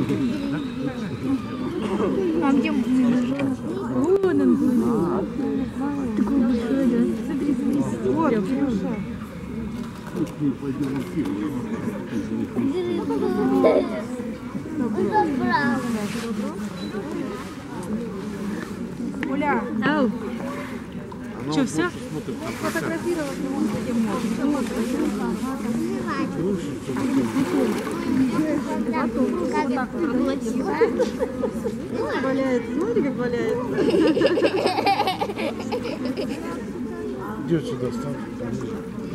А где вон он был. Такой большой, да? Смотри, смотри. Вот, Кирюша. Оля. Ау. Что, все? Фотографировать где можно. Валяется, смотри, как валяется. Идет сюда, ставь.